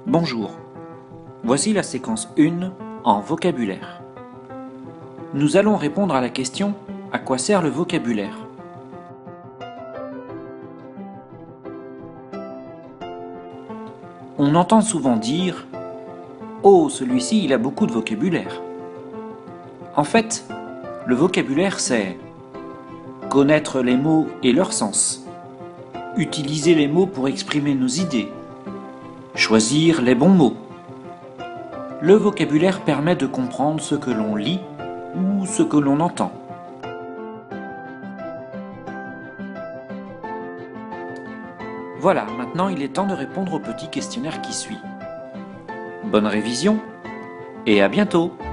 Bonjour, voici la séquence 1 en vocabulaire. Nous allons répondre à la question « À quoi sert le vocabulaire ?» On entend souvent dire « Oh, celui-ci, il a beaucoup de vocabulaire ». En fait, le vocabulaire, c'est connaître les mots et leur sens, utiliser les mots pour exprimer nos idées, choisir les bons mots. Le vocabulaire permet de comprendre ce que l'on lit ou ce que l'on entend. Voilà, maintenant il est temps de répondre au petit questionnaire qui suit. Bonne révision et à bientôt!